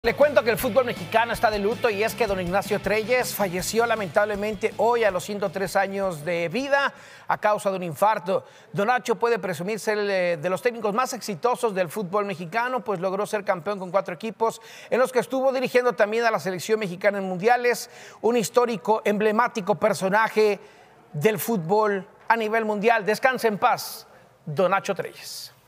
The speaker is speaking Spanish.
Le cuento que el fútbol mexicano está de luto y es que don Ignacio Treyes falleció lamentablemente hoy a los 103 años de vida a causa de un infarto. Don Nacho puede presumir ser de los técnicos más exitosos del fútbol mexicano, pues logró ser campeón con 4 equipos en los que estuvo dirigiendo también a la selección mexicana en mundiales, un histórico, emblemático personaje del fútbol a nivel mundial. Descanse en paz, don Nacho Treyes.